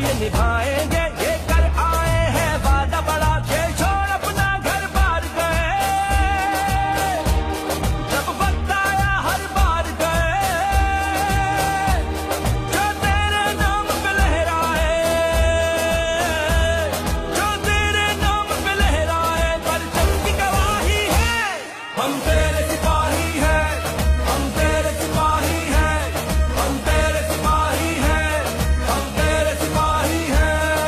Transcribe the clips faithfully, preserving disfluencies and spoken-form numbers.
ये निभाएंगे, ये कर आए हैं वादा बड़ा, खेल छोड़ अपना घर बार गए, जब वक्त आया हर बार गए, जो तेरे नाम पे लहराए, जो तेरे नाम पे लहराए, परचम की गवाही है, हम तेरे सिपाही हैं, हम तेरे सिपाही हैं, हम तेरे सिपाही हैं, हम तेरे सिपाही हैं।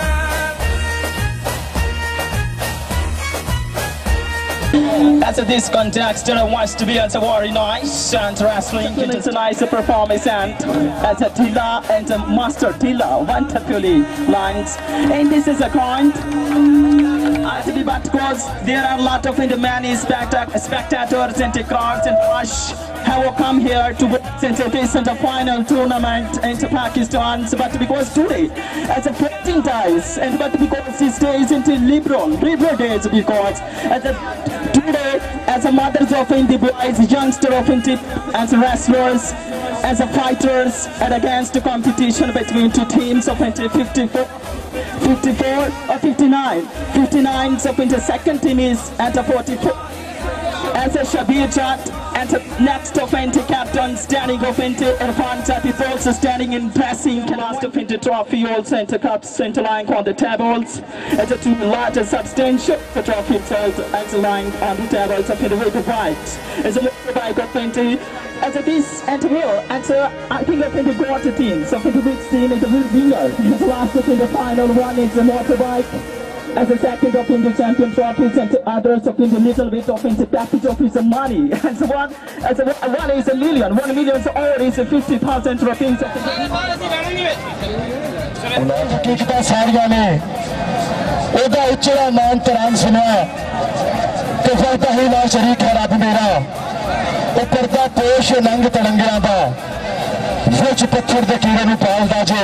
As this contestant wants to be as a very nice and wrestling, it's a nice performance, and as a Tila and a Master Tila wonderfully lines. And this is a point. Actually, but because there are a lot of many spectac spectators and crowds and rush have come here to participate in the final tournament into Pakistan. But because today, as a fourteen days, and but because this day is into liberal, liberal days, because as a today, as a mothers of the boys, youngster of the as wrestlers, as a fighters, and against the competition between two teams of fifty-four, fifty-four or fifty-nine. fifty-nine, so the second team is at a forty-four. As a Shabir Jat, and next of the captain standing of the Irfan Jat is also standing in pressing, last of the trophy also and the cups and lying on the tables. As a two large and substantial, the trophy itself and lying on the tables of the way to right. As a motorbike of the as a this and will, and so I think of the quarter team, so for the big team is a real winner. As the last of the final one is a motorbike. As a second of the champion trophies and others of the little bit of the package of his money. And so one, as a one is a million, one million so all is a fifty thousand trophies of the हकीकत सारिया ने ओदा उच्चड़ा मान तरान सुना तो फरदा ही ना शरीक है रब मेरा ओ पर्दा पोश नंग तड़ंगिया दा विच पत्थर दे कीड़े नूं पालदा जे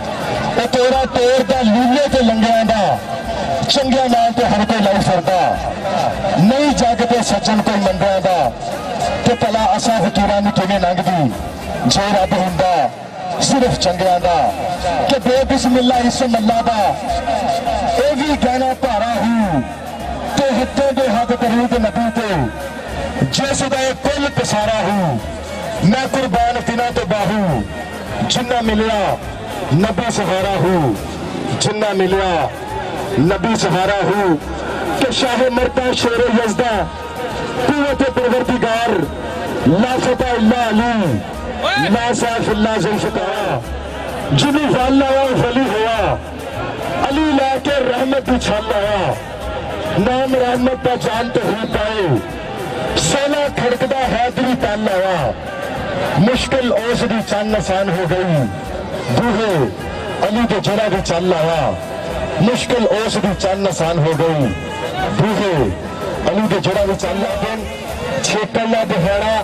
ओ तोड़ा तोड़दा लीले ते लंगिया दा चंगिया नाल ते हर कोई लाई फिरदा नहीं जागते सज्जन कोई मंदिया दा ते भला असा फकीरां नूं किवें लंघदी जे रब हुंदा सिर्फ चंगिया दा कि बेबिस्मिल्ला इसम अल्लाह दा ए भी गहना भारा हूं ते हिते दे हद दरूद नबी ते जिस दा कुल पसारा हूं मैं कुर्बान तिना तो बाहू जिन्ना मिलिया नबी सहारा हूं जिन्ना मिलिया नबी सहारा हूं कि शाह मरता शेर यज़दा कुव्वत परवरदिगार ला फता इल्ला अली ला सैफ इल्ला ज़ुल्फ़िकार जिन्हें फल लाया फली हुआ अली लाके रहमत भी छल लाया नाम रहमत का जान तो हो पाए सोना खड़कदा हैदरी तल लाया मुश्किल ओस दी चन आसान हो गई बूहे अली के जरा भी चल लाया मुश्किल ओस दी चन आसान हो गई बूहे अली के जरा भी चल ला दिन छेकला दिहाड़ा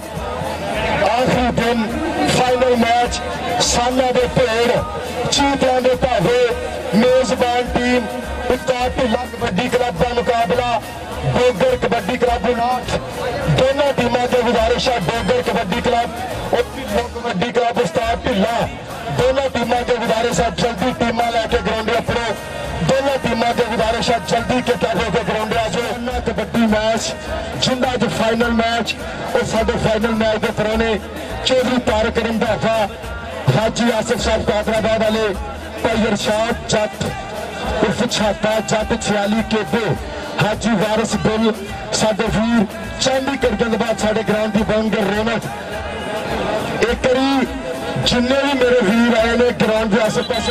आखिरी दिन फाइनल मैच साला दे भेड़ चीतियां दे भावे मेजबान टीम उत्तार ढिल्ला कबड्डी क्लब का मुकाबला डोगर कबड्डी क्लब नाथ दोनों टीमों के गुजारिश है डोगर कबड्डी क्लब और ढिल्ला कबड्डी क्लब उस्ताद ढिल्ला दोनों टीमों के गुजारिश है जल्दी टीम लैके ग्राउंड अपने दोनों टीमों के गुजारिश है जल्दी के कैफे के ग्राउंड आज कबड्डी मैच जिंदा जो फाइनल मैच और साडे फाइनल मैच के परोने चौधरी तारक रंधावा हाजी आसिफ साहब कादराबाद वाले भाई इरशाद जट उर्फ छाता जट छियाली केबे हाजी वारिस गुल साडे वीर चांदी करके बाद साडे ग्राउंड की बनेंगे रौनक एक करी जिन्ने भी मेरे वीर आए ने ग्राउंड के आसे पासे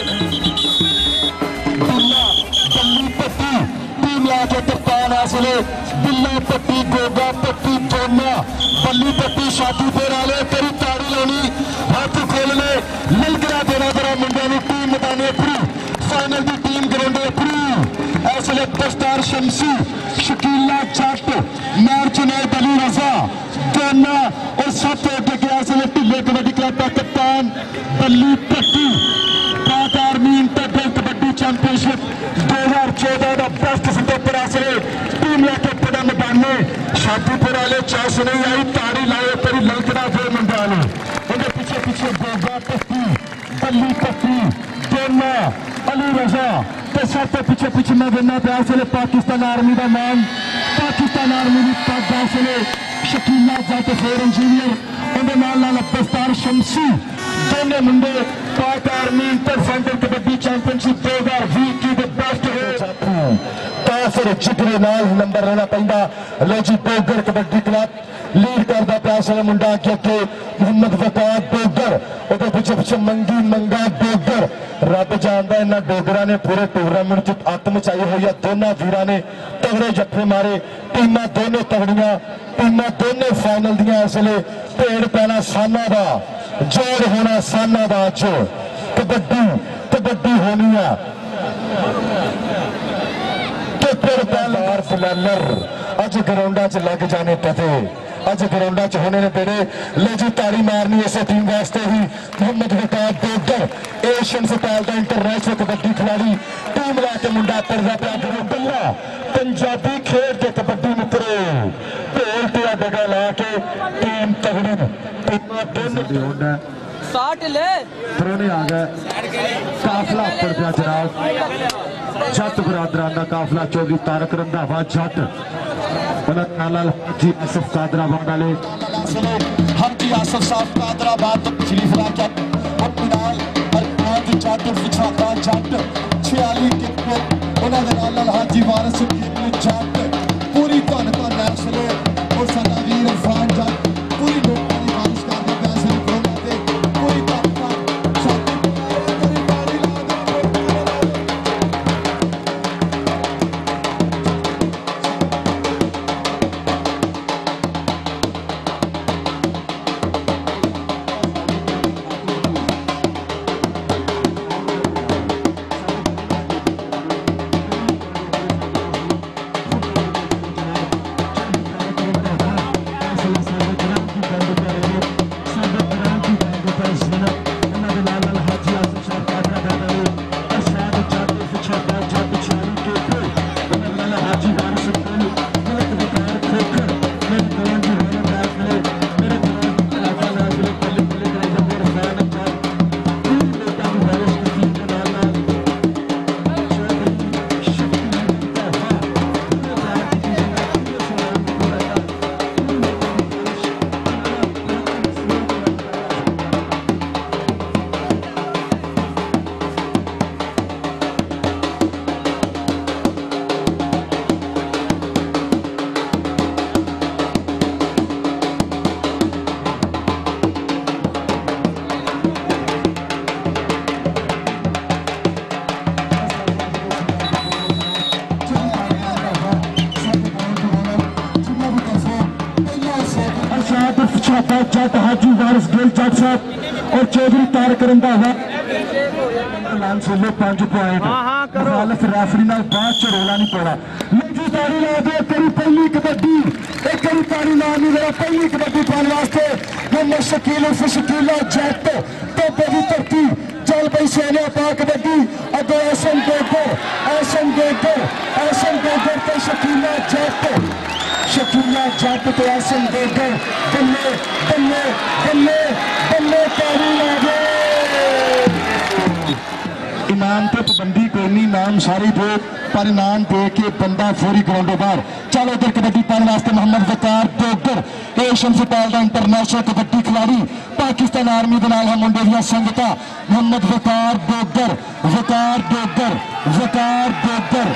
लाके कप्तान हासिले बिल्ला पट्टी गोगा पट्टी चोना बल्ली पट्टी शादीपुर वाले तेरी ताड़ी लानी हाथ खोलने ललकरा देना जरा मुंडे टीम बताने अपनी फाइनल की टीम ग्राउंड अपनी ऐसे दस्तार शमसी शकीला जट मैर जुनैद अली रजा दोना और सब तो अगे गया ढिल्ले कबड्डी क्लब का कप्तान बल्ली पट्टी पाक आर्मी इंटर कबड्डी चैंपियनशिप दो हजार चौदह का बेस्ट सिद्धपुर आसरे टीम लेके पड़ा मैदाने शादीपुर वाले चास नहीं आई ताड़ी लाए तेरी ललकड़ा फिर मैदान उनके पीछे पीछे गोगा पट्टी बल्ली पट्टी दोना अली रजा तो सब तो पीछे पीछे मैं देना प्यार से पाकिस्तान आर्मी का मान पाकिस्तान आर्मी की पग से शकीला जट फोर इंजीनियर उन्हें नाल नाल दस्तार शमसी दोनों मुंडे पाक आर्मी इंटरसेंटर कबड्डी चैंपियनशिप दो हजार भी की बेस्ट हो फिर जिगरे नाल नंबर लेना पैंदा लो जी बोगर कबड्डी क्लब लीड करता प्यार से मुंडा अगे अगे मोहम्मद वकार बोगर उधर पिछे पिछे मंगी मंगा बोगर रब जानता इन्होंने डोगरा ने पूरे टूरनामेंट च अत मचाई हुई है दोनों वीर ने तगड़े जफे मारे टीमां दोनों तगड़ियां टीमां दोनों फाइनल दियां इसलिए भेड़ पैना साना का जोड़ होना साना का अज कबड्डी कबड्डी होनी है फिलहाल अज ग्राउंडा च लग जाने पते अज ग्राउंडा च होने ने पेड़े लो जी ताड़ी मारनी इस टीम वास्ते भी मोहम्मद वकार बोगर एशियन फुटबॉल का इंटरनेशनल कबड्डी खिलाड़ी टीम लाके मुंडा करदा पिया करो गल्ला पंजाबी खेड के कबड्डी मित्रो ढोल पिया डगा ला के टीम तगड़ी टीम साठ ले प्रोने आ गए काफला उपर पिया जनाब जट बरादरान का काफला चौधरी तारक रंधावा जट हाजी आसफ कादराबाद वाले हाजी आसफ साहब कादराबाद तो शरीफ राजा जट पिछाड़ा जट छियाली उन्होंने हाजी वारिस जट पूरी धन धन इसलिए और साडा वीर इरफान जट पूरी लोगों की बारिश करते पैसे पूरी धन जट हाजी वारिस गिल जट साहब और चौधरी तारक रंधावा पांच पॉइंट रेफरी नाल बाद च रोला नहीं पड़ा लंजी तारी ला दे तेरी पहली कबड्डी एक करी तारी ला नहीं मेरा पहली कबड्डी पाने वास्ते मोहम्मद शकील उर्फ शकीला जट टोपे की धरती चल पई सोने पा कबड्डी अगे SM Gogar SM Gogar SM Gogar ते शकीला जट शकीला जट तो एसएम गोगर बल्ले बल्ले बल्ले बल्ले तारी ला दे इनाम तो पाबंदी कोई नहीं नाम सारी दो पर इनाम दे के बंदा फौरी ग्राउंडों बाहर चलो उधर कबड्डी पाने वास्ते मोहम्मद वकार बोगर एशियन फुटबॉल का इंटरनेशनल कबड्डी खिलाड़ी पाकिस्तान आर्मी के नाल मुंडे दियां संगतां मोहम्मद वकार बोगर वकार बोगर वकार बोगर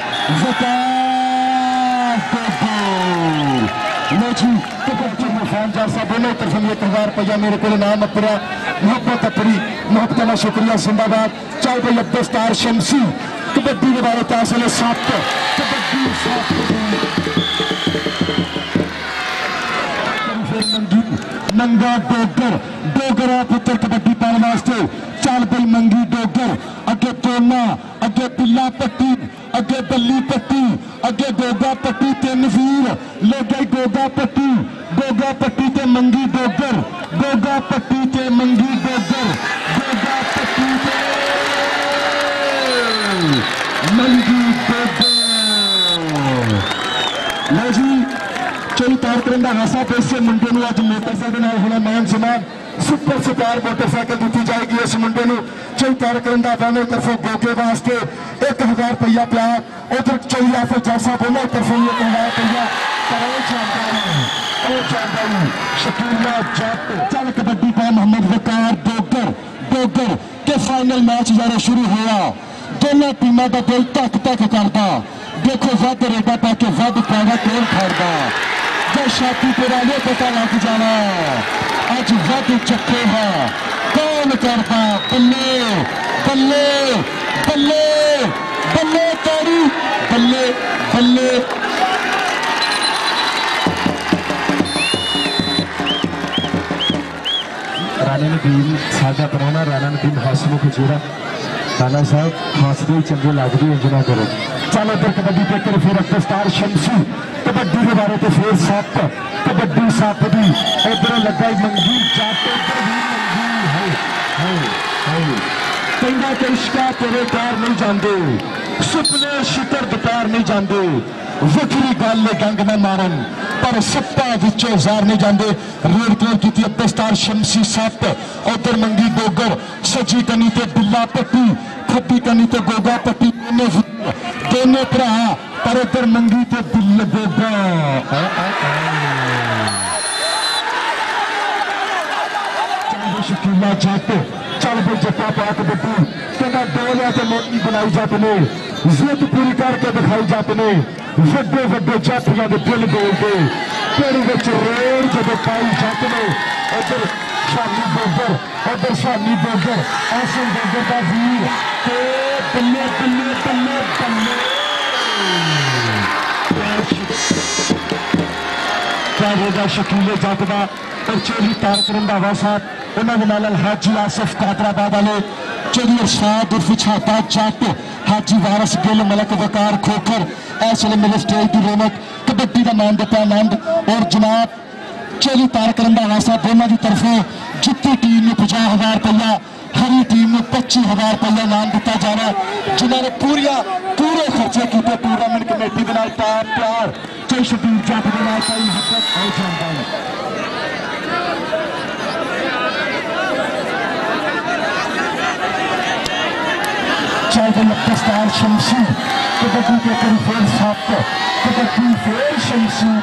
वकार बोगर लो जी कबड्डी इरफान जाट साहब दोनों तरफ एक हजार रुपया मेरे को इनाम अपना मोहब्बत अपनी मोहब्बत का शुक्रिया जिंदाबाद चल भाई अब्दुल स्टार शमसी कबड्डी के बारे तहसील सत्त कबड्डी नंगा डोगर डोगरा पुत्र कबड्डी पाने वास्ते चल भाई मंगी डोगर अगे तोना अगे पिल्ला पट्टी अगे बल्ली पट्टी अगे गोगा पट्टी तीन वीर ले गई गोगा पट्टी गोगा पट्टी ते मंगी डोगर गोगा पट्टी ते मंगी डोगर गोगा पट्टी ते मंगी डोगर लो जी चौधरी तारक रंधावा साहब इस मुंडे अज मोटरसाइकिल होना मान सम्मान सुपर स्टार मोटरसाइकिल दी जाएगी इस मुंडे चौई तैयार करन दा बाने तरफों गोगे वास्ते एक हजार रुपया प्यार उधर चौई आफे जैसा बोला तरफों एक हजार रुपया करो चांदा शकीला जट चल कबड्डी का मोहम्मद वकार डोगर डोगर के फाइनल मैच जरा शुरू हुआ दोनों टीमों का दिल तक तक करता देखो वध रेडा पाके वध पैदा कौन खड़दा जो छाती पुराने पता लग जाना अज वध चक्के है कौन करता बल्ले बल्ले बल्ले बल्ले तारी बल्ले बल्ले राणा नदीम साडा पराना राणा नदीम हसमुख जीरा राणा साहब हंसते ही चंगे लगते इंजना करो चल उधर कबड्डी पे कर फिर अफ्तर स्टार शमसी कबड्डी के बारे तो फिर सप कबड्डी सप दी इधर लगा मंगी जाते कहना कि इश्का तेरे कार नहीं जाते सुपने शितर दुपार नहीं जाते वखरी गल गंग न मारन पर सप्पा विचों जार नहीं जाते रेड कलर की अफ्तर स्टार शमसी सप उधर मंगी डोगर सजी कनी ते बिल्ला पट्टी खब्बी कनी ते गोगा पट्टी दोनों भरा पर उधर मंगी ते दिल गोगा शकीला जट चल भाई जट्टा पा कबड्डी कहना दो लिया तो मोटी बनाई जट ने जिद पूरी करके दिखाई जट ने वड्डे वड्डे जातियां दे दिल बोलते पेड़ी विच रेड़ जब पाई जट ने उधर शानी बोगर उधर शानी बोगर ऐसे बोगर का वीर ते बल्ले बल्ले बल्ले बल्ले क्या होगा शकीले जट का और चौधरी तारक रंधावा साहब उन्होंने नाल हाजी आसिफ कादराबाद वाले चौधरी अरशाद उर्फ छाता जट हाजी वारस गिल मलक वकार खोखर इस वे मेरे स्टेज की रौनक कबड्डी का नाम दिता आनंद और जनाब चौधरी तारक रंधावा साहब दोनों की तरफों जितनी टीम में पचास हजार रुपया हरी टीम में पच्ची हजार रुपया इनाम दिता जा रहा है जिन्होंने पूरा पूरे खर्चे किए टूर्नामेंट कमेटी के नाल प्यार चौधरी शबीर जट के नाल कई हद आई जाता है चाहे लफ्तार शमसी कबड्डी के करी फेर सात कबड्डी फेर शमसी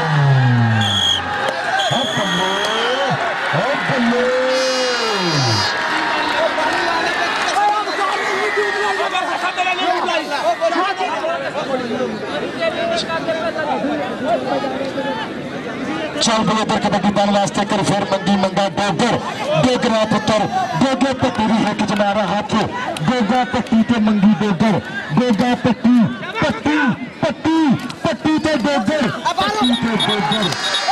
चल भाई उधर कबड्डी पाने वास्ते कर फिर मंगी मंगा डोगर डोगरा पुत्र गोगे पट्टी भी हिक च मारा हाथ गोगा पट्टी ते मंगी डोगर गोगा पट्टी पट्टी पट्टी पट्टी ते डोगर पट्टी ते डोगर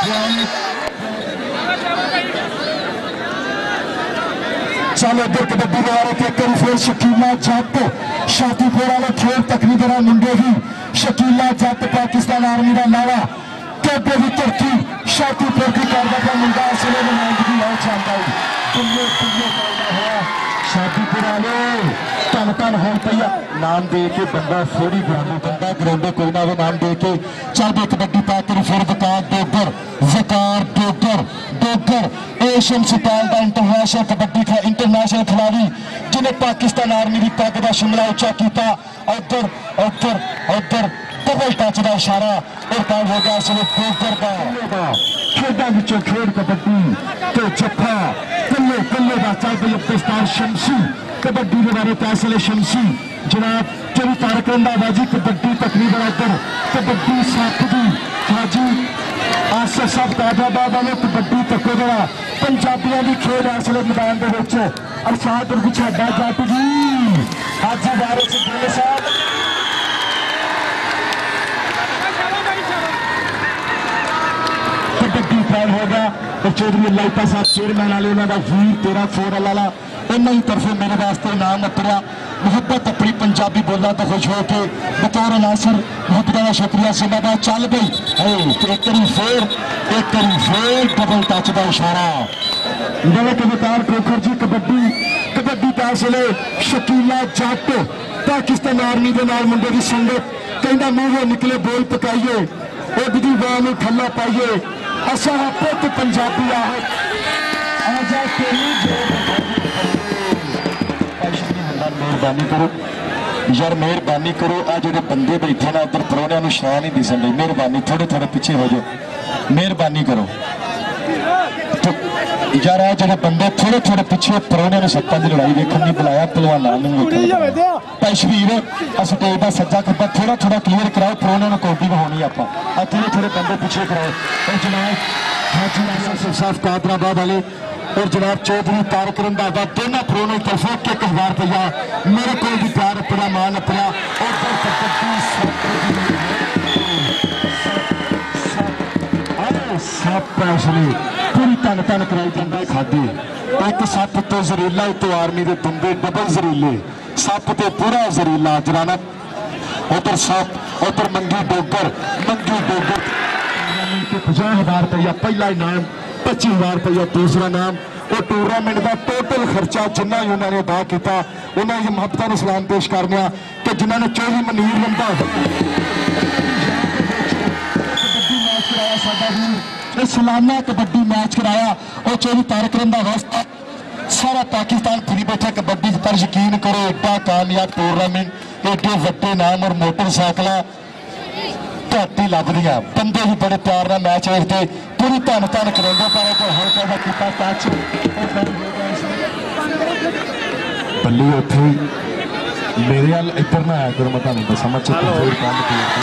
चल उधर कबड्डी वाले के कर फिर शकीला जट शादीपुर वाले खेल तकरीबन मुंडे ही शकीला जट पाकिस्तान आर्मी का नारा केबे की धरती शादीपुर की कारवा का मुंडा इसलिए नुमाइंदगी है चाहता हूँ तुमने तुमने होया शादीपुर वाले तन तन हो पैया नाम दे के बंदा थोड़ी ग्राउंड बंदा ग्राउंड कोई ना नाम दे के चल बे कबड्डी पा कर फिर वकार डोगर वकार डोगर डोगर एशियन स्टाइल का इंटरनेशनल कबड्डी का इंटरनेशनल खिलाड़ी जिन्हें पाकिस्तान आर्मी की पग का शिमला उच्चा किया उधर उधर उधर डबल टच का इशारा और काम हो गया इसलिए डोगर का खेडा विचों खेड कबड्डी तो जफा कल्ले कल्ले का चल पई अफ्तार शमसी कबड्डी के बारे फैसले शमसी जनाब चौधरी तारक रंधावा जी कबड्डी तकरीबन उधर कबड्डी सप दी हाजी आसिफ साहब कादराबाद वाले कबड्डी तको जरा पंजाबियों की खेल इस वे मैदान के अरसाद उर्फ छाडा जट जी हाजी वारिस गिल साहब कबड्डी फाइल हो गया और चौधरी लाइटा साहब चेयरमैन वाले उन्होंने वीर तेरा फोर वाला उन्होंने तरफों मेरे वास्ते इनाम उतरिया मुहब्बत अपनी पंजाबी बोलना तो खुश हो के बतौर नासिर बहुत बड़ा शुक्रिया जिंदाबाद चल गई एक करी फिर एक करी फिर डबल टच का इशारा मलक वकार खोखर जी कबड्डी कबड्डी का इसलिए शकीला जट पाकिस्तान आर्मी के नाल मुंडे की संगत कहना मूंहों निकले बोल पकाइए उड़दी वाह में ठल्ला पाइए असा पुत पंजाबी आहत आजा तेरी यार मेहरबानी करो यार मेहरबानी करो आ जो बंदे बैठे ना उधर परौनिया को छां नहीं दिसन रही मेहरबानी थोड़े थोड़े पीछे हो जाओ मेहरबानी करो तो यार आ जो बंदे थोड़े थोड़े पीछे परौनिया ने सत्ता की लड़ाई देखने नहीं बुलाया पहलवान भाई शबीर स्टेज का सज्जा खब्बा थोड़ा थोड़ा क्लीयर कराओ परौनिया ने कौडी होनी आप थोड़े थोड़े बंदे पीछे कराओ और जनाब हाजी साफ कादराबाद वाले और जनाब चौधरी तारक रंधावा दोनों परौने तरफों एक एक हजार रुपया मेरे को भी प्यार अपना मान अपना और पूरी तन तन कराई जाता खाधी एक सप तो जरीला तो आर्मी के बंदे डबल जरीले सप तो पूरा जरीला जनाना उधर सप उधर मंगी डोगर मंगी डोगर पचास हजार रुपया पहला इनाम पच्चीस हजार रुपया दूसरा नाम और टूर्नामेंट का टोटल खर्चा जिन्ना ही उन्होंने अदा किया उन्होंने महबता ने सलाम पेश करने कि जिन्होंने चौधरी मनीर रंधा सालाना कबड्डी मैच कराया और चौधरी तारक रंधावा सारा पाकिस्तान फिरी बैठा कबड्डी पर यकीन करो एडा कामयाब टूर्नामेंट एडे वड्डे नाम और मोटरसाइकिल घट ही लभदियां बंदे भी बड़े प्यार ना मैच वेखते पूरी धन धन करोंदे पर हल्का का किता टच बल्ली उथे मेरे वाल इधर ना आया करो मैं तुहानू दसां मैं चित्तौड़ काम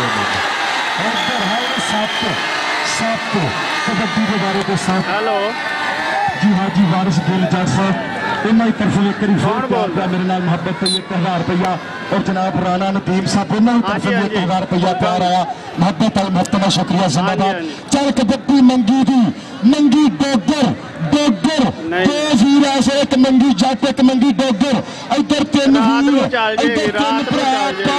सप सप कबड्डी के बारे को सप हेलो जी हाँ जी वारिस गिल जट साहब इन्होंने तरफों एक बार मेरे नाल मुहब्बत पे एक हज़ार रुपया और जनाब राणा नदीम साहब इन्होंने तरफों एक हज़ार रुपया प्यार आया मुहब्बत अल मुफ्त का शुक्रिया जिंदाबाद चल कबड्डी मंगी दी मंगी डोगर डोगर दो वीर ऐसे एक मंगी जट एक मंगी डोगर इधर तीन वीर इधर तीन भरा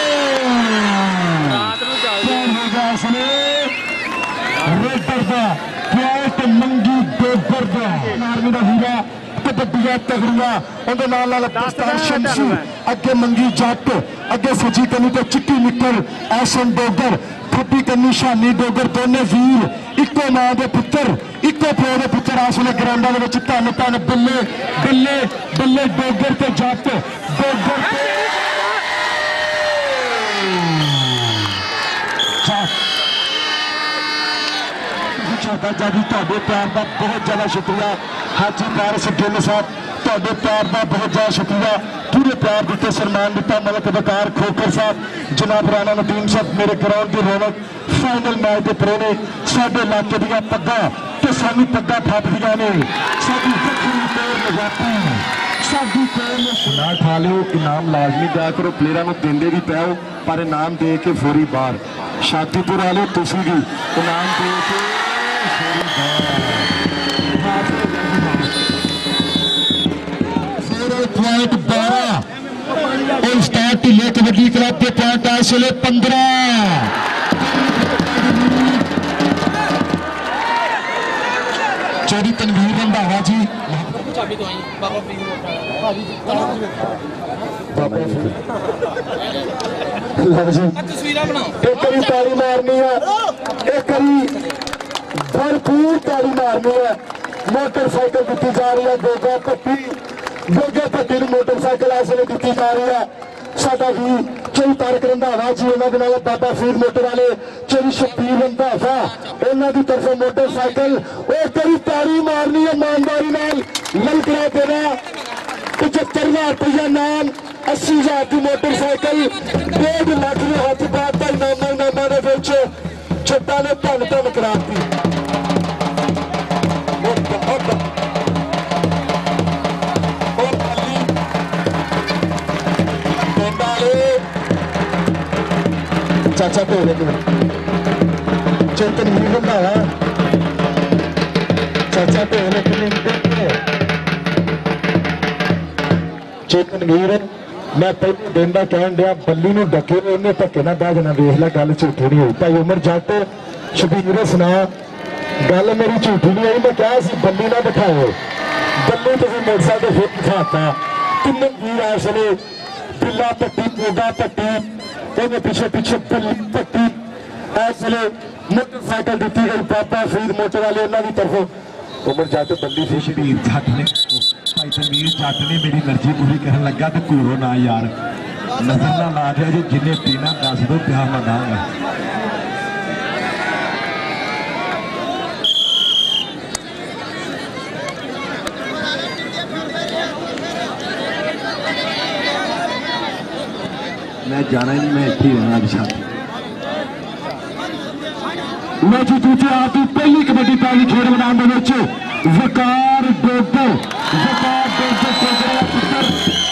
पर मंगी डोगर का आर्मी का हीरा कबड्डियां तगड़ियां उहदे नाल नाल पाकिस्तान शमसी अगे मंगी जट अगे सजी कनी तो चिट्टी निकल ऐसन डोगर खब्बी कनी शानी डोगर दोने वीर इको मां दे पुत्र इको प्यो दे पुत्र इस वेले ग्राउंडां दे विच धन धन बिल्ले बिल्ले बिल्ले डोगर ते जट डोगर जी तुहाडे प्यार का बहुत ज्यादा शुक्रिया हाजी पारस गिल साहब तुहाडे प्यार का बहुत ज्यादा शुक्रिया पूरे प्यार दिते सन्मान दिता मलक वकार खोकर साहब जनाब राणा नदीम साहब मेरे ग्राउंड की रौनक फाइनल मैच के प्रोने साडे इलाके दियां पग्गां ते सानू पग्गां फटदियां ने साडी वक्री तौर लगाती साडी कौम ना खा लो इनाम लाजमी दिया करो प्लेयरां नूं देंदे भी पाओ पर इनाम दे के फौरी बाहर शादीपुर वाले तुसीं भी इनाम दे के पॉइंट बारह और स्टार्ट ढिले कबड्डी क्लब के पॉइंट इस वेले पंद्रह चौधरी तनवीर रंधावा जी एक ताली मारनी है एक भरपूर ताली मारनी है मोटरसाइकिल दी जा रही है गोगा पट्टी गोगा पट्टी मोटरसाइकिल इस वे दी जा रही है साडा भी चौधरी तारक रंधावा जी उन्होंने नाल बाबा फरीद मोटर वाले चौधरी शबीर रंधावा उन्होंने की तरफों मोटरसाइकिल और कई ताली मारनी है ईमानदारी नाल ललकरा देना पचहत्तर हजार रुपया नाम अस्सी हजार की मोटरसाइकिल डेढ़ लाख ने हाथ पाता इनामा इनामा के छट्टा ने धन धन कराती चाचा तो चेतन भी रंधावा चाचा तो चेतन वीर मैं पहले दिन का कह दिया बल्ली में डके उन्हें धक्के ना बह जाना वेख ला गल झूठी नहीं हुई भाई उमर जट शबीर सुना गल मेरी झूठी नहीं आई मैं कहा बल्ली ना बिठाओ बल्ली तुम मोटरसाइकिल फिर दिखाता तीनों वीर इस वे बिल्ला पट्टी मोगा पट्टी उन्हें पिछे पिछे बल्ली पट्टी इस वे मोटरसाइकिल दी गई बाबा फरीद मोटर वाले उन्होंने तरफों उमर जट बल्ली से शबीर जट ने भाई तनवीर जट ने मेरी मर्जी पूरी करन लगा तो घूरो ना यार नजर ना ला दिया जो जिन्हें पीना दस दो प्यार मनाऊंगा मैं जाना ही नहीं मैं इतने ही रहना आज शाम मैं जी दूसरे हाथ की पहली कबड्डी पहली खेल मैदान वकार डोडो वकार डोडो पुत्र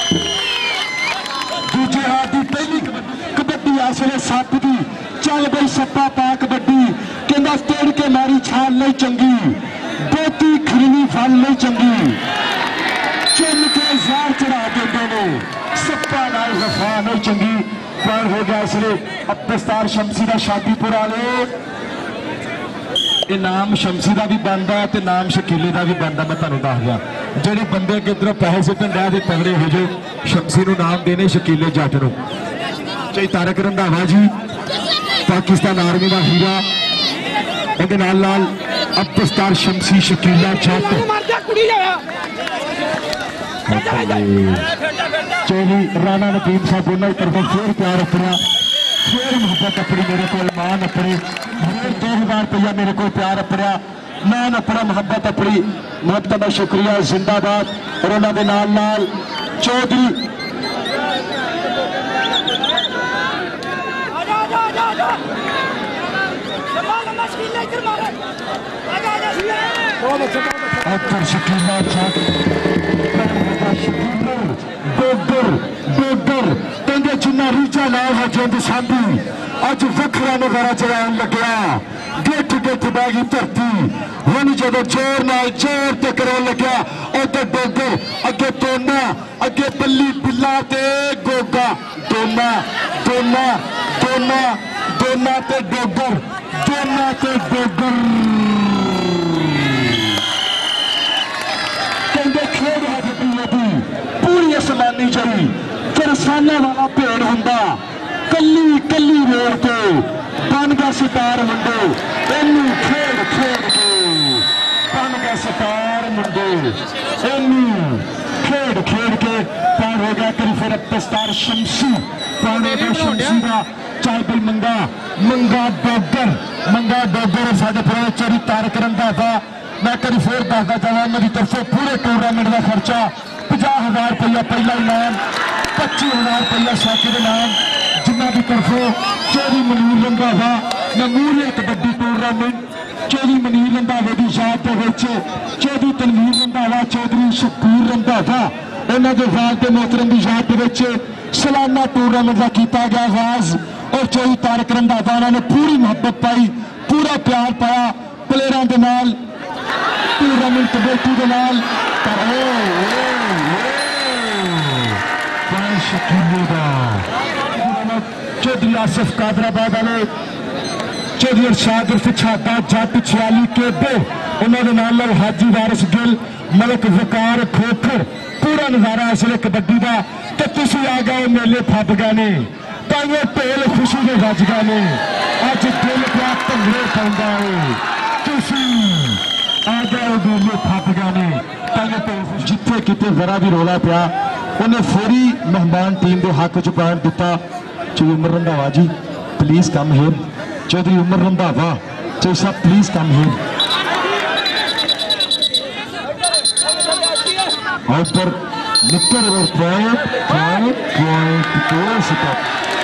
दूसरे हाथ की पहली कबड्डी इस वे सत्त की चल बई सप्पा पा कबड्डी कहना तोड़ के मारी छाल नहीं चंगी बोती खरीनी फल नहीं चंगी चुन के जार चढ़ा देंगे ने सप्पा नाल वफा नहीं चंगी पर हो गया इसलिए अब दस्तार शमसी का शादीपुर वाले नाम शमसी का भी बनता है तो नाम शकीले का भी बनता मैं तुहानूं दस दियां ਜਿਹੜੇ ਬੰਦੇ ਅੱਗੇ ਇਧਰੋਂ ਪੈਸੇ ਸੁੱਟਣ ਡਿਆ ਤੇ ਤਗੜੇ ਹੋ ਜੇ ਸ਼ਮਸੀ ਨੂੰ ਨਾਮ ਦੇਣੇ ਸ਼ਕੀਲੇ ਜੱਟ ਨੂੰ ਚਾਹੀ ਤਾਰਕ ਰੰਧਾਵਾ ਜੀ ਪਾਕਿਸਤਾਨ ਆਰਮੀ ਦਾ ਹੀਰਾ ਉਹਦੇ ਨਾਲ ਨਾਲ ਅਬਦਸਤਾਰ ਸ਼ਮਸੀ ਸ਼ਕੀਲਾ ਜੱਟ ਚੌਵੀ ਰਾਣਾ ਨਦੀਮ ਸਾਹਿਬ ਉਹਨਾਂ ਦੀ ਤਰਫੋਂ ਫੇਰ ਪਿਆਰ ਆਪਣਾ फिर मोहब्बत अपनी मेरे को मान अपनी फिर दो हजार रुपया मेरे को प्यार अपना मान अपना मोहब्बत अपनी मोहब्बत का शुक्रिया जिंदाबाद और उन्होंने नाल नाल चौधरी शकीला डोडर डोडर कहते जिन्ना रीजा लाल है जिंद साधी अज वखरा नजारा चलान लग्या गिठ गिठ बह गई धरती हुण जो जोर नाल जोर ते करन लग्या उधर डोगर अगे तोना अगे बल्ली बिल्ला ते गोगा दोना दोना दोना दोना ते डोगर दोना ते डोगर कहते खेड है जी पूरी आसमानी जड़ी किरसाना वाला भेड़ हुंदा कली कली रोड तो बन गया सितार मुंडो इनू खेड़ खेड़ के बन गया सितार मुंडो इनू खेड़ खेड़ के पार हो गया करी फिर दस्तार शमसी पाने का शमसी का चाहे भाई मंगा मंगा डोगर मंगा डोगर साढ़े पुराने चोरी तारक रंधावा मैं करी फिर दसदा जावा मेरी तरफों पूरे टूर्नामेंट का खर्चा पचास हजार रुपया पहला इनाम पच्ची हजार रुपया साथी के नाम जिन्हों की तरफों चौधरी मनीर रंधावा मेमोरियल कबड्डी टूर्नामेंट चौधरी मनीर रंधावे की याद के चौधरी तनवीर रंधावा चौधरी शकीर रंधावा उन्होंने वाल के मोहतरम की याद के सालाना टूर्नामेंट का किया गया आगाज और चौधरी तारक रंधावा उन्होंने पूरी मुहब्बत पाई पूरा प्यार पाया प्लेयरों के नाल टूर्नामेंट कबड्डी के नाल शकीले का चौधरी आसिफ कादराबाद वाले चौधरी अरशाद उर्फ छाता जट छियाली केबे उन्होंने नाल हाजी वारिस गिल मलक वकार खोखर पूरा नजारा इस वे कबड्डी का तो तुम आ गए मेले फप गए ने ताइयों ढोल खुशी के वज गए ने अज दिल क्या भंगड़े पाउंदा है तुम आ गए मेले फप गए ने ताइयों ढोल जिथे किते जरा भी रौला पिया उन्हें फौरी मेहमान टीम के हक च पॉइंट दिता Chaudhary Umar Randhawa ji please come here Chaudhary Umar Randhawa Chaudhary साहब प्लीज कम हियर और पर निकर और पॉइंट पॉइंट पॉइंट को स्टॉप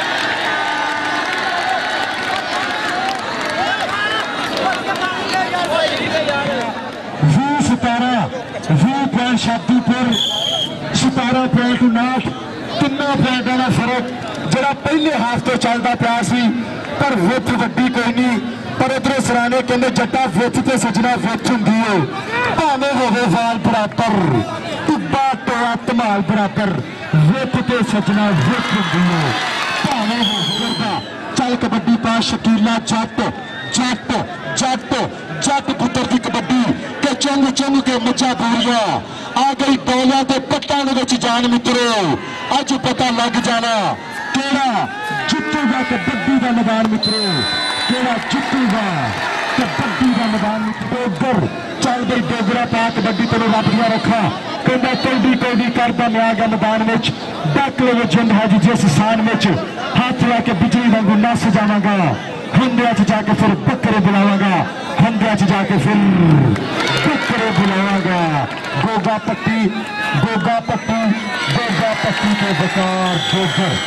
वी सतारा वी पॉइंट शादीपुर सतारा पॉइंट उनाठ तिना पॉइंटों का फर्क जरा पहले हाफ तो चलता पाया सी पर विथ वड्डी कोई नहीं पर उधरों सराने कहते जट्टा विथ ते सजना विथ होंगी है भावें होवे वाल बराबर टुब्बा टोआ धमाल बराबर विथ ते सजना विथ होंगी है भावें होवे चल कबड्डी पा शकीला जट जट जट जट पुत्र की कबड्डी के चुंग चुंग के मचा पूरिया आ गई बॉलों के पट्टां जान मित्रो अज पता लग जाना केड़ा जितूगा कबड्डी का मैदान मित्रो केड़ा जितूगा कबड्डी का मैदान डोगर चल गई डोगरा पा कबड्डी तेरे रब दिया रखा कहता कौडी कौडी करता मैं आ गया मैदान में डक लो जिंद है जी जिस स्थान में हाथ ला के बिजली वांगू नस जावांगा हंदिया च जाके फिर बकरे बुलावांगा हंदिया च जाके फिर बकरे बुलावांगा गोगा पट्टी गोगा पट्टी गोगा पट्टी के बेकार जोगर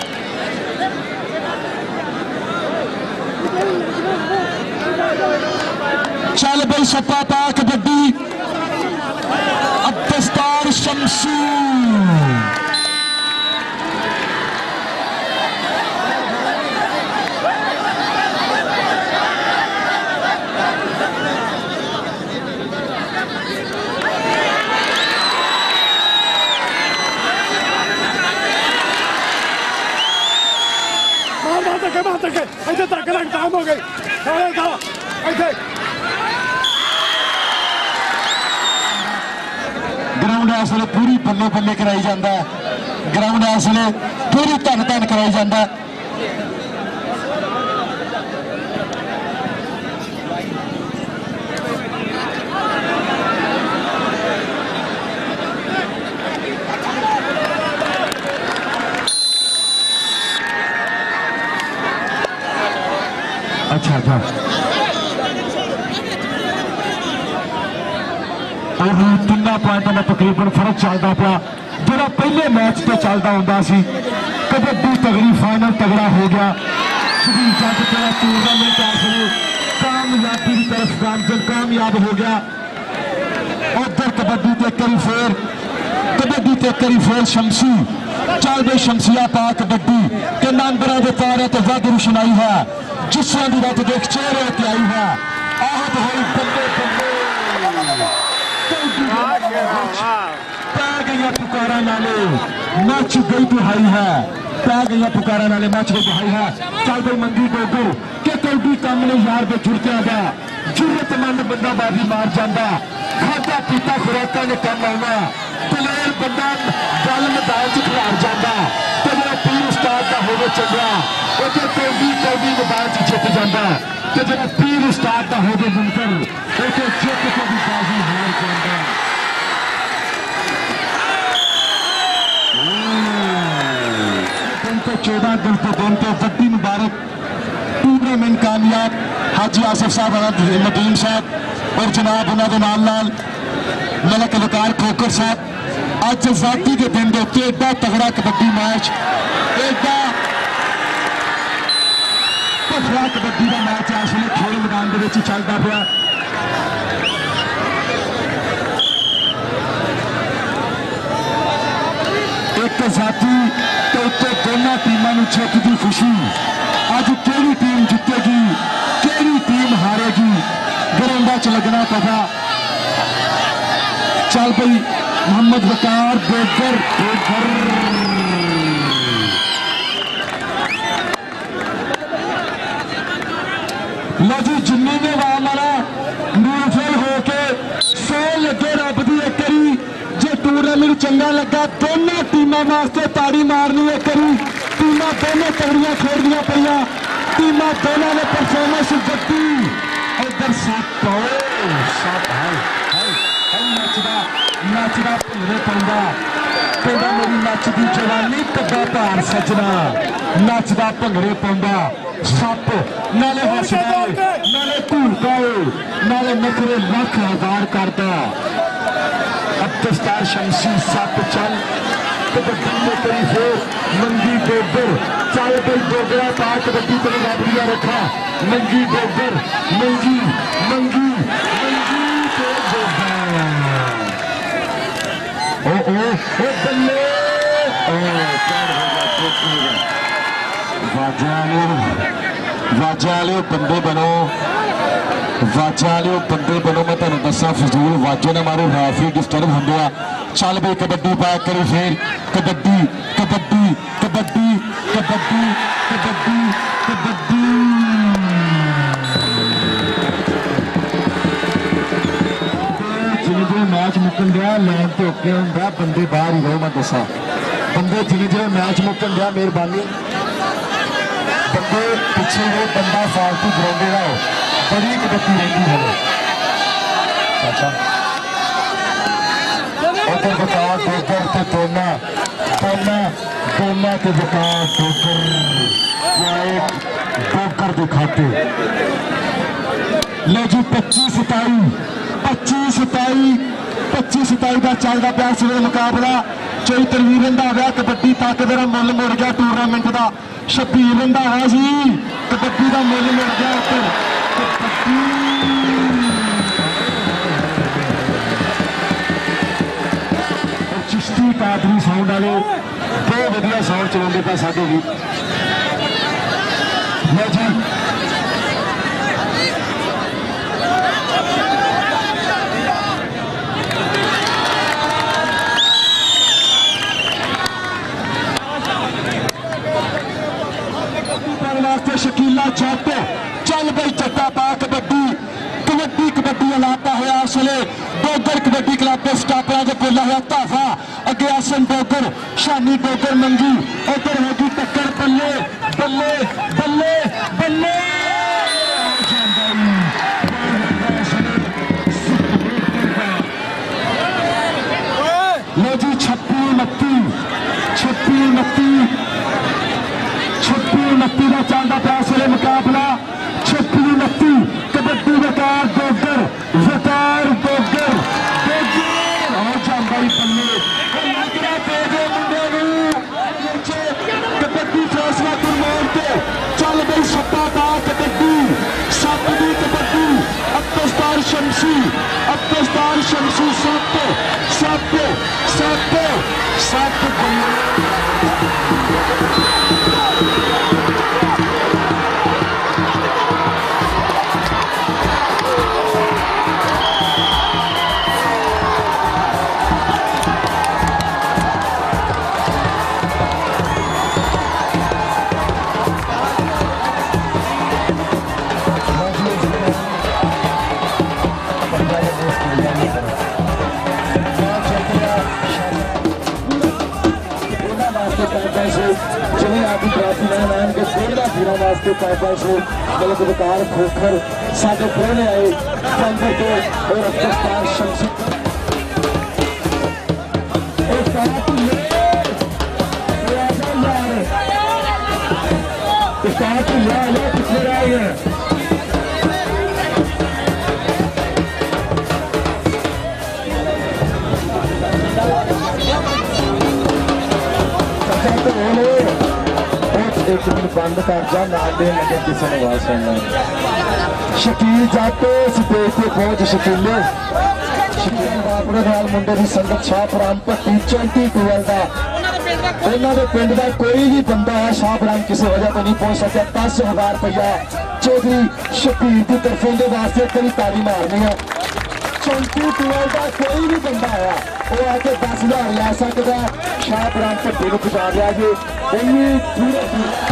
चल भाई सप्पा पा कबड्डी अब दस्तार शमसी ऐसे तक काम हो गई ऐसे ग्राउंड इस वे पूरी बल्ले बल्ले कराई जाता है ग्राउंड इस वे पूरी धन धन कराई जाता है अच्छा अच्छा और तिना पॉइंटों का तकरीबन फर्क चलता पाया जो पहले मैच से चलता होंगे सी कबड्डी तगड़ी फाइनल तगड़ा हो गया शरीर जग तेरा टूर्नामेंट आखिर कामयाबी की तरफ गामजन कामयाब हो गया उधर कबड्डी ते करी फेर कबड्डी ते करी फेर शमसी चल बे शमसिया पा कबड्डी के नंबरा के तारे तो वध रुशनाई है जिसों की रत देख चेहरे ते आई है आहत हुई बंदे बंदे पै गई पुकारा नाले मच गई दुहाई है पै गई पुकारा नाले मच गई दुहाई है चल भाई मंगी गोगो के कौडी कम ने यार पे जुड़ते गया जरूरतमंद बंदा बाजी मार जाता खादा पीता खुराका ने कम आना दलेर बंदा गल मैदान च खिलार जाता तो जो पीर उस्ताद का होवे चंगा उसे कौडी कौडी मैदान च जित जाता तो जो पीर उस्ताद का होवे मुनकर उसे जित के भी बाजी हार जाता चौदह दिन तो दिन तो वड्डी मुबारक टूर्नामेंट कामयाब हाजी आसिफ साहब नदीम साहब और जनाब उन्होंने नाल नाल मलक वकार खोकर साहब अज आजादी के दिन के उत्ते एडा तगड़ा कबड्डी मैच एडा तगड़ा कबड्डी का मैच इस वे खेल मैदान के चलता पाया एक जाति के उत्ते दोनों टीमों जित की खुशी अज केड़ी टीम जितेगी केड़ी टीम हारेगी ग्राउंडा च लगना पता चल भाई मोहम्मद वकार बेगर बेगर लो जी जिन्नी ने वाम वाला न्यूट्रल होके सौ लगे रब की एक करी जे टूर्नामेंट चंगा लगा दोनों टीमों वास्ते ताड़ी मारनी है करी टीमां दोनों तगड़ियां खेलदियां पईयां टीमां दोनों ने परफॉर्मेंस दिती इधर सप सप है नचदा नचदा भुरे पैंदा कहंदा मेरी नचदी जवानी कद्दा भार सजना नचदा भंगड़े पाउंदा सप नाले हसदा नाले घूरदा नाले नखरे लख हजार करदा अब दस्तार शमसी सप चल कबड्डी में करी फेर मंगी गोबर चल भाई गोबरा पा कबड्डी को लाभरिया रखा मंगी गोबर मंगी मंगी मंगी के गोबर ओ ओ ओ बल्ले ओ चार हो गया वाजाले वाजाले बंदे बनो वाजाले बंदे बनो मैं तुम दसा फजूल वाजे ने मारो राफी डिस्टर्ब होंगे चल भाई कबड्डी पा करी फिर कबड्डी कबड्डी कबड्डी कबड्डी कबड्डी कबड्डी जिन्हें जिन्हें मैच मुकन दिया लाइन तो ओके होंगे बंदे बाहर ही रहो मैं दसा बंदे जिन्हें जिन्हें मैच मुकन दिया मेहरबानी बंदे पिछे हो बंदा फालतू ग्राउंडे रहो बड़ी कबड्डी रहती है अच्छा उधर विकास डोगर ते दोना दोना दोना के विकास डोगर डोगर के खाते लो जी पच्चीस सताई पच्चीस सताई पच्चीस सताई का चलता पाया इस वेले मुकाबला चौई तरवीर रंधावा कबड्डी ताकत का मुल मुड़ गया टूरनामेंट का शब्बीर रंधावा जी कबड्डी का मुल मुड़ गया चिश्ती कादरी साउंड वाले बहुत वधिया साउंड चलाते पे साडे भी लो जी वास्ते शकीला जट चल बई जट्टा पा कबड्डी कबड्डी कबड्डी लाता है असले डोगर कबड्डी क्लब के स्टापरा जो बोला है धाफा अगे आसन डोगर शानी डोगर मंगी उधर होगी टक्कर बल्ले बल्ले बल्ले बल्ले लो जी छप्पी उनती छप्पी उनती छप्पी उनती का चलता पाया इस वेले मुकाबला छप्पी उनती कबड्डी वकार डोगर वकार डोगर कबड्डी फैसला गुरमान के चल गई सट्टा पा कबड्डी सप की कबड्डी अब्दुस्तार शमसी अब्दुस्तार शमसी सप सप सप सप जिन्हें आदि ट्रॉफी नाम के खेलना फिर वास्ते पैसे गलत विकार खोखर साढ़े प्रेरणे आए कैंपर के और अब्दुस्तार शमसी पिछले रह गए एक मिनट बंद कर जा ना दे लगे किसी ने आवाज सुनना शकील जाते स्टेज पे पहुंच शकीले शकील बापड़े नाल मुंडे की संगत शाहपुराम भट्टी चौंती टूअल का उन्होंने पिंड का कोई भी बंदा है शाहपुराम किसी वजह तो नहीं पहुंच सका दस हजार रुपया चौधरी शकील की तरफों के वास्ते कई तारी मारनी है चौंती टूअल का कोई भी बंदा आया वो आके दस हजार लै सकता शाहपुराम भट्टी को पहुंचा दिया जी पूरे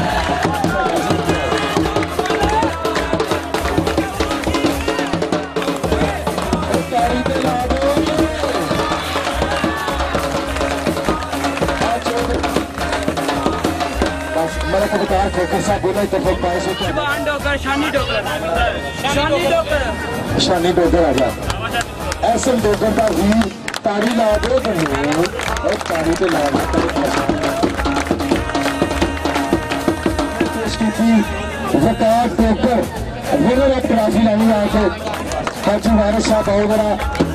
शानी डोगर आ जा एस एम डोगर का वीर तारी ला दो और तारी पे ला Waqar Dogar winner of trophy लानी आके हाजी वारिस शाह बहुत बड़ा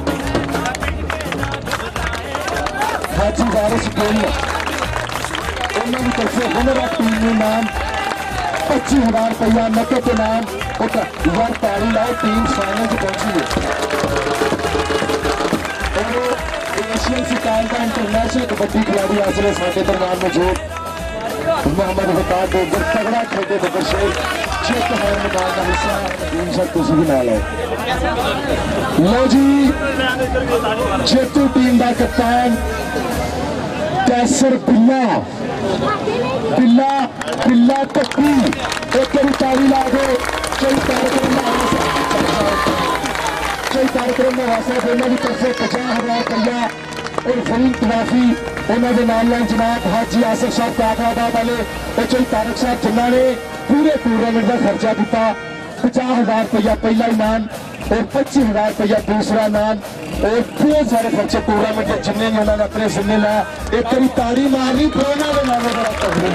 हाजी वारिस गिल उन्होंने तरफे विनर ऑफ टीम में नाम पच्चीस हजार रुपया नब्बे के नाम वर तारी लाओ टीम फाइनल से पहुंची है और एशियन सितार का इंटरनेशनल कबड्डी खिलाड़ी हासिल साढ़े दरम्यान मौजूद मोहम्मद वकार डोगर तगड़ा खेले बगर से चेक है मैदान का हिस्सा टीम सब किसी भी नाल है लो जी जेतू टीम का कप्तान कैसर बिल्ला बिल्ला बिल्ला टप्पी एक तारी ला दो कई कार्यक्रम कई कार्यक्रम में हासिल दोनों की तरफ से पचास हजार रुपया और फरीन ट्रॉफी उन्होंने नाल जनाब हाजी आसिफ साहब काकराबाद वाले और चई तारक साहब जिन्होंने पूरे टूरनामेंट का खर्चा दिता पचास हजार रुपया पहला इनाम और पच्चीस हजार रुपया दूसरा इनाम और बहुत सारे बच्चे टूर्नामेंट के जिन्ने भी उन्होंने अपने जिम्मे लाया एक कभी ताड़ी मारनी प्रोना के नाम बड़ा तगड़ी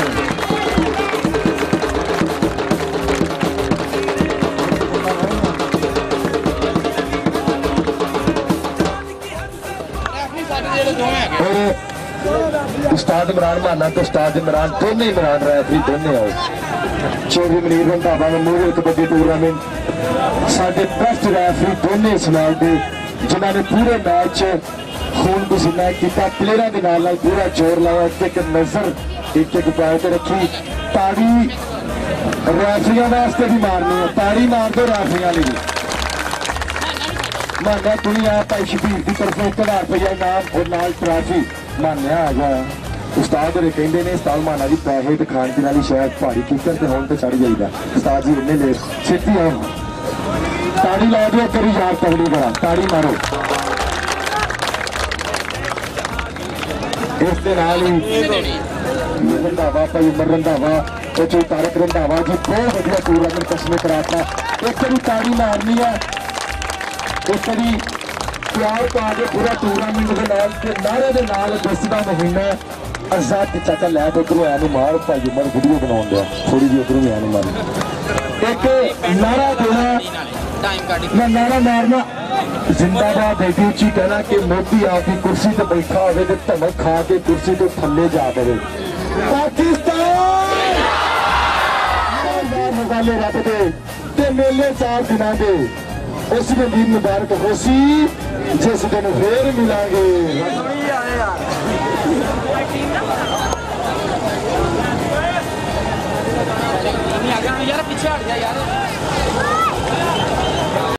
और उस्ताद इमरान माना तो उस्ताद इमरान दोनों इमरान रैफरी दोनों आओ चौधरी मनीर रंधावा मेमोरियल कबड्डी टूर्नामेंट साढ़े बेस्ट रैफरी दोनों इस मैच के जिन्होंने पूरे मैच खून पसीना किया प्लेयरों के नाल पूरा जोर लाया एक एक नजर एक एक पैर से रखी ताड़ी रैफरियों वास्ते भी मारनी है ताड़ी मार दो रैफरियों ने भी माना दुनिया भाई शबीर की तरफ एक हजार रुपया इनाम और नाल ट्रॉफी मान्या आ गया उस्ताद होरे कहते ने उस्ताद माना जी पैसे तो खान पीन वाली शायद पहाड़ी कीकर तो हम तो चढ़ जाइएगा उस्ताद जी इन्ने ले छेती आओ ताड़ी ला दो तेरी यार तगड़ी करा ताड़ी मारो इस दे नाल ही रंधावा भाई उमर रंधावा चो तारक रंधावा जी बहुत वधिया टूर्नामेंट कसमे कराता एक बारी ताड़ी मारनी है एक बारी प्यार पा के पूरा टूर्नामेंट के नाल ते नारे दे नाल दस दा महीना आजाद चाचा लै के उधरों आया मार भाई उमर वीडियो बनाउण दिया थोड़ी जी उधरों आया मार एक नारा देना मैं नारा मारना जिंदाबाद बेटी उची कहना कि मोदी आपकी कुर्सी ते बैठा होवे ते धमक खा के कुर्सी तो थल्ले जा पवे पाकिस्तान मजाले रब दे ते मेले चार दिनां दे उस दिन ईद मुबारक होसी जिस दिन फिर मिलांगे यार पीछे हट जा यार